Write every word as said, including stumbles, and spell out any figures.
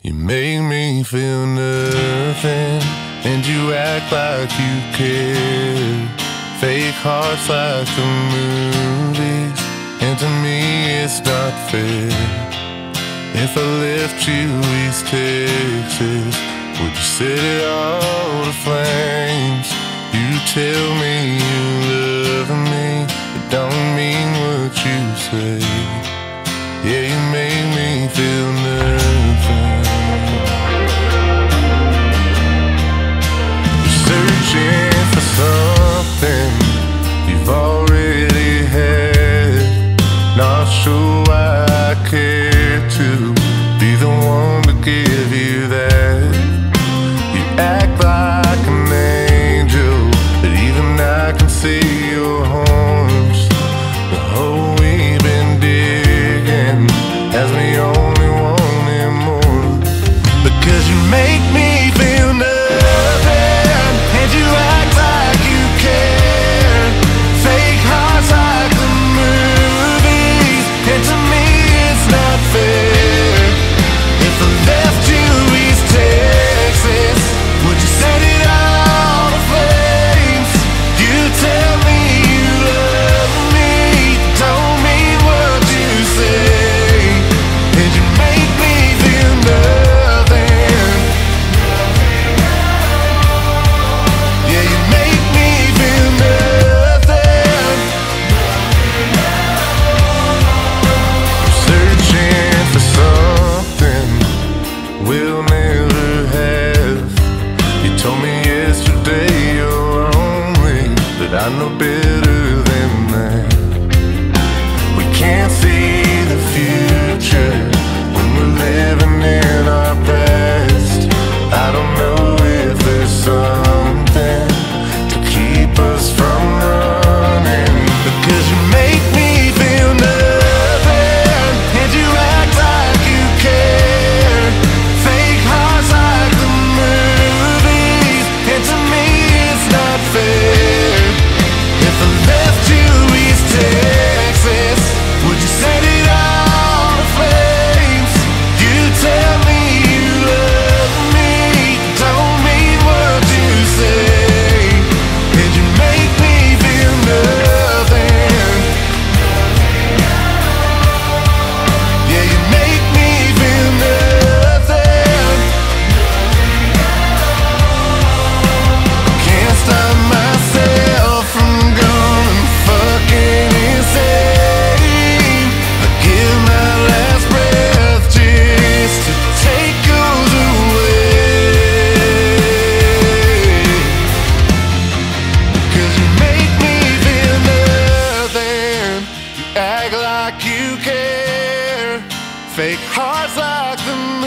You make me feel nothing, and you act like you care. Fake hearts like the movies, and to me it's not fair. If I left you East Texas, would you set it all to flames? You tell me you love me, it don't mean what you say. Yeah, you make me feel nothing. You're searching for something you've already had. Not sure why I care to be the one to give you that. You act like an angel, but even I can see your horns. The hole we've been digging has me only wanting more. Because you make me feel nothing, and you act like you care. Fake hearts like the movies, and to me it's not fair. If I left you East Texas, would you set it all to flames? You tell me you love me, don't mean what you say. And you make me feel nothing. Yeah, you make me feel nothing. I'm searching for something we'll never have. You told me yesterday you're lonely, but I know better than that. We can't see the future when we're living in our past. I don't know if there's something to keep us from running. Because you make me feel nothing, and you act like you care. Fake hearts like the movies, and to me it's not fair. If I left you East Texas, would you set it all to flames? You tell me you love me, don't mean what you say. And you make me feel nothing. Yeah, you make me feel nothing. Can't stop myself from going fucking insane. I give my last breath just to take yours away. Cause you make me feel nothing. You act like you care. Fake hearts like the